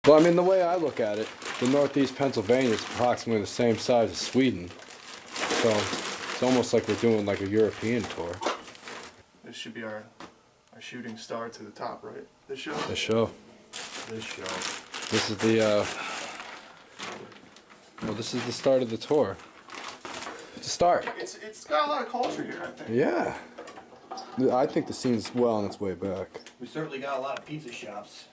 Well, I mean, the way I look at it, the Northeast Pennsylvania is approximately the same size as Sweden. So it's almost like we're doing like a European tour. This should be our shooting star to the top, right? This show? The show. This show. This is the, well, this is the start of the tour. It's a start. It's got a lot of culture here, I think. Yeah. I think the scene's well on its way back. We certainly got a lot of pizza shops.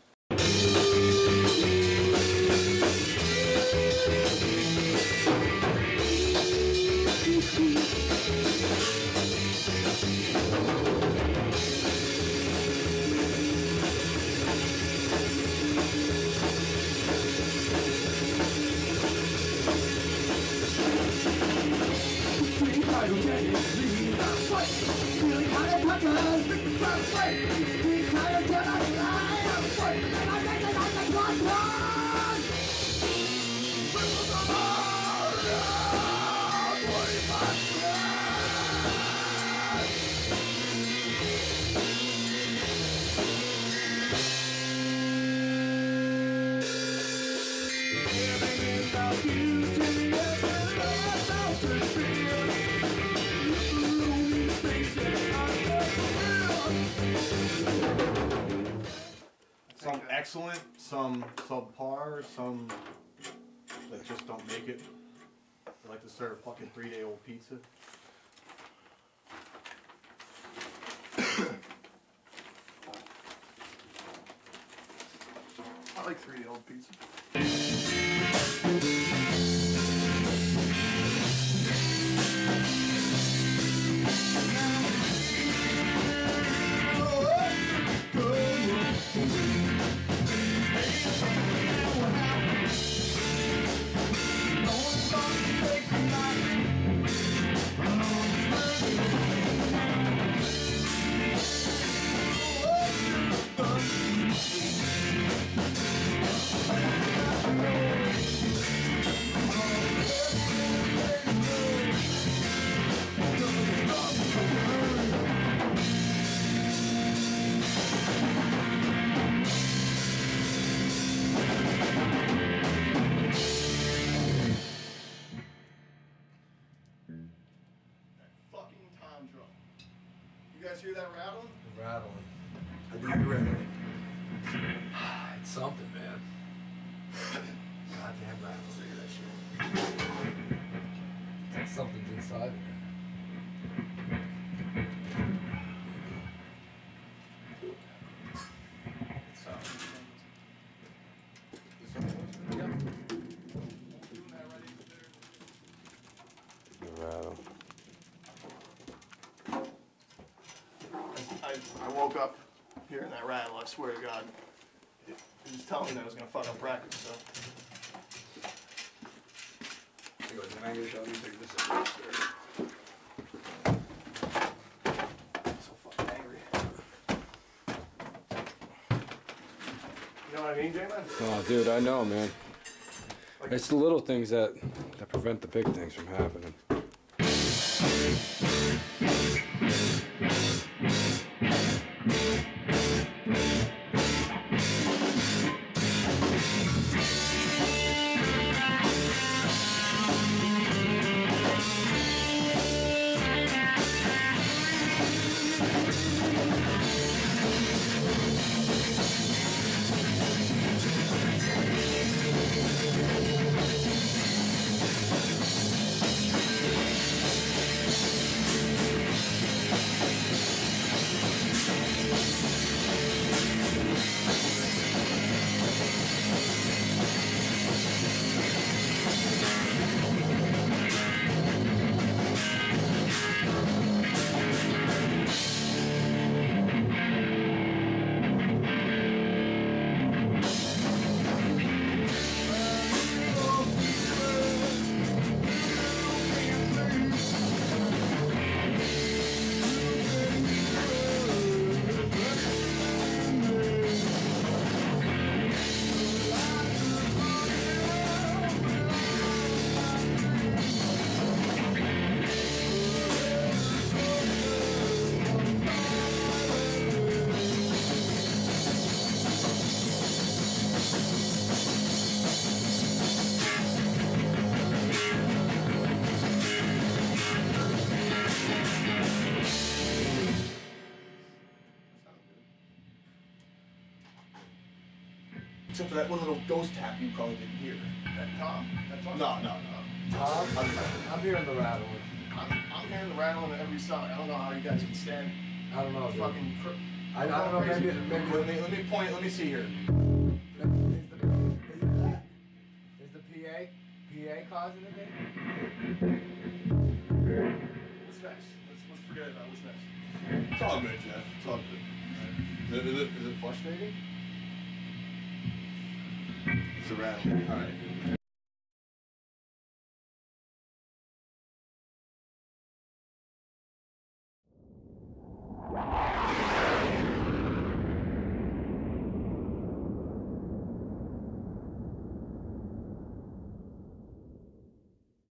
Some excellent, some subpar, some that just don't make it. They like to serve fucking 3-day-old pizza. I like 3-day-old pizza. You guys hear that rattling? Rattling. I do you rattling. It's something, man. Goddamn rattles. Look at that shit. It's like something's inside here. The rattle. I woke up hearing that rattle, I swear to God. It was telling me that I was going to fuck up practice, so. I'm gonna show you this. So fucking angry. You know what I mean, J-Man? Oh, dude, I know, man. It's the little things that prevent the big things from happening. Except for that one little ghost tap you probably didn't hear. That Tom? That's Tom? No. Tom, I'm hearing the rattling. I'm hearing the rattling on every side. I don't know how you guys can stand. I don't know, dude. Fucking. I don't know. Maybe. Let me point. Let me see here. Is the PA causing it? What's next? Let's forget about what's next. It's all good, Jeff. It's all good. Is it frustrating? It's a rattling. All right.